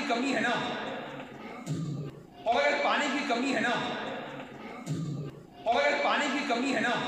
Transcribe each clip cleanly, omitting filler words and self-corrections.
की कमी है ना, और अगर पानी की कमी है ना, और अगर पानी की कमी है ना,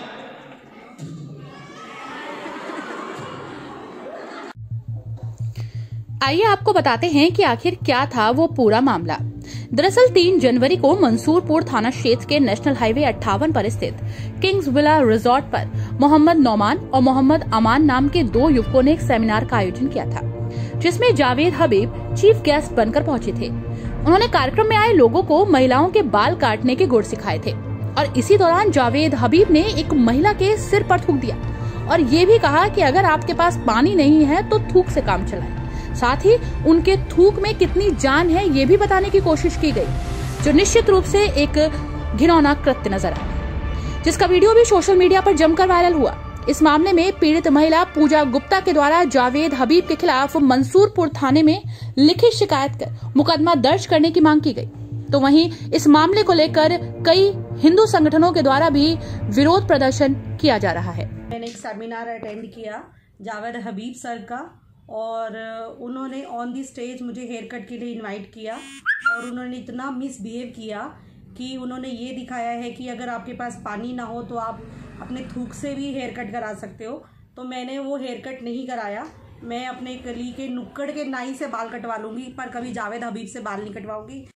आइए आपको बताते हैं कि आखिर क्या था वो पूरा मामला। दरअसल 3 जनवरी को मंसूरपुर थाना क्षेत्र के नेशनल हाईवे 58 पर स्थित किंग्स विला रिजॉर्ट पर मोहम्मद नौमान और मोहम्मद अमान नाम के 2 युवकों ने एक सेमिनार का आयोजन किया था, जिसमें जावेद हबीब चीफ गेस्ट बनकर पहुंचे थे। उन्होंने कार्यक्रम में आए लोगों को महिलाओं के बाल काटने के गुर सिखाए थे और इसी दौरान जावेद हबीब ने एक महिला के सिर पर थूक दिया और ये भी कहा कि अगर आपके पास पानी नहीं है तो थूक से काम चलाएं। साथ ही उनके थूक में कितनी जान है ये भी बताने की कोशिश की गई, जो निश्चित रूप से एक घिनौना कृत्य नजर आया, जिसका वीडियो भी सोशल मीडिया पर जमकर वायरल हुआ। इस मामले में पीड़ित महिला पूजा गुप्ता के द्वारा जावेद हबीब के खिलाफ मंसूरपुर थाने में लिखित शिकायत कर मुकदमा दर्ज करने की मांग की गई। तो वहीं इस मामले को लेकर कई हिंदू संगठनों के द्वारा भी विरोध प्रदर्शन किया जा रहा है। मैंने एक सेमिनार अटेंड किया जावेद हबीब सर का, और उन्होंने ऑन दी स्टेज मुझे हेयर कट के लिए इनवाइट किया और उन्होंने इतना मिसबिहेव किया कि उन्होंने ये दिखाया है कि अगर आपके पास पानी ना हो तो आप अपने थूक से भी हेयर कट करा सकते हो। तो मैंने वो हेयर कट नहीं कराया। मैं अपने गली के नुक्कड़ के नाई से बाल कटवा लूँगी, पर कभी जावेद हबीब से बाल नहीं कटवाऊँगी।